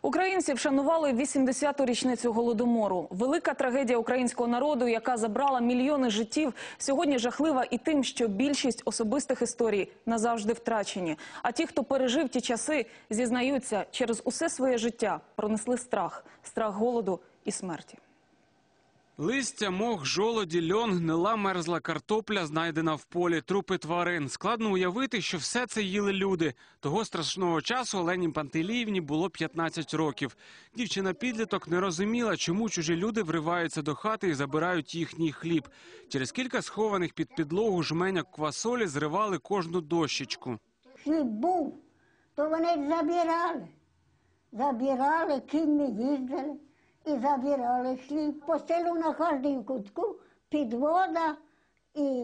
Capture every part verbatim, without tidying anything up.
Українці вшанували вісімдесяту річницю Голодомору. Велика трагедія українського народу, яка забрала мільйони життів, сьогодні жахлива і тим, що більшість особистих історій назавжди втрачені. А ті, хто пережив ті часи, зізнаються, через усе своє життя пронесли страх. Страх голоду і смерті. Листя, мох, жолоді, льон, гнила мерзла картопля, знайдена в полі, трупи тварин. Складно уявити, що все це їли люди. Того страшного часу Олені Пантеліївні було п'ятнадцять років. Дівчина-підліток не розуміла, чому чужі люди вриваються до хати і забирають їхній хліб. Через кілька схованих під підлогу жменяк квасолі зривали кожну дощечку. Хліб був, то вони забирали. Забирали, ким ми їздили. І забирали хліб. По селу на кожному кутку підвода, і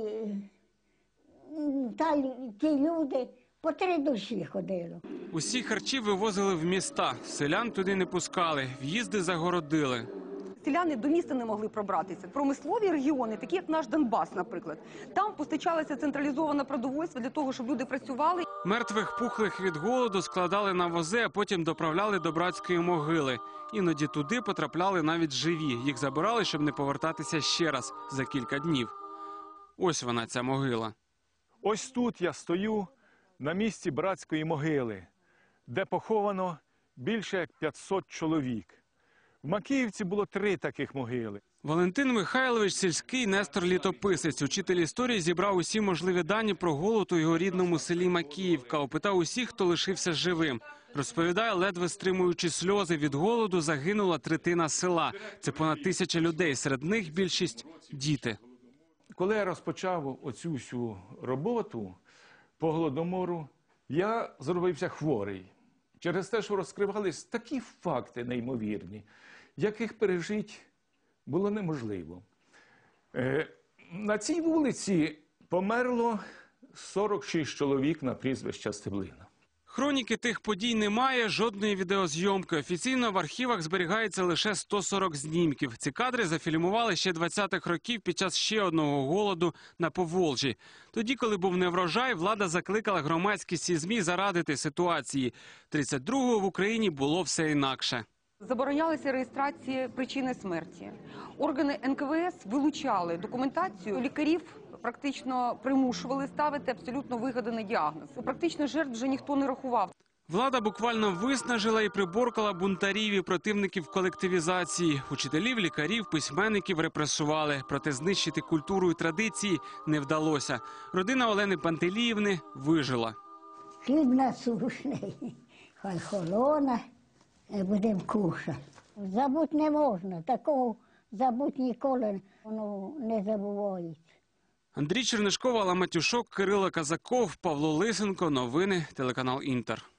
та, ті люди по три душі ходили. Усі харчі вивозили в міста, селян туди не пускали, в'їзди загородили. Селяни до міста не могли пробратися. Промислові регіони, такі як наш Донбас, наприклад, там постачалося централізоване продовольство для того, щоб люди працювали. Мертвих пухлих від голоду складали на вози, а потім доправляли до братської могили. Іноді туди потрапляли навіть живі. Їх забирали, щоб не повертатися ще раз за кілька днів. Ось вона, ця могила. Ось тут я стою на місці братської могили, де поховано більше як п'ятсот чоловік. В Макіївці було три таких могили. Валентин Михайлович – сільський Нестор-літописець. Учитель історії зібрав усі можливі дані про голод у його рідному селі Макіївка. Опитав усіх, хто лишився живим. Розповідає, ледве стримуючи сльози, від голоду загинула третина села. Це понад тисяча людей, серед них більшість – діти. Коли я розпочав оцю всю роботу по Голодомору, я зробився хворий. Через те, що розкривались такі факти неймовірні, яких пережити було неможливо. Е, на цій вулиці померло сорок шість чоловік на прізвище Стеблина. Хроніки тих подій немає, жодної відеозйомки. Офіційно в архівах зберігається лише сто сорок знімків. Ці кадри зафільмували ще двадцятих років під час ще одного голоду на Поволжі. Тоді, коли був неврожай, влада закликала громадськість і ЗМІ зарадити ситуації. тридцять другого в Україні було все інакше. Заборонялися реєстрації причини смерті. Органи ен ка ве ес вилучали документацію, лікарів практично примушували ставити абсолютно вигаданий діагноз. Практично жертв вже ніхто не рахував. Влада буквально виснажила і приборкала бунтарів і противників колективізації. Учителів, лікарів, письменників репресували. Проте знищити культуру і традиції не вдалося. Родина Олени Пантеліївни вижила. Хліб насушний, хай холоне, будемо кушати. Забути не можна, такого забути ніколи, воно не забувається. Андрій Чернишков, Алла Матюшок, Кирило Казаков, Павло Лисенко. Новини, телеканал «Інтер».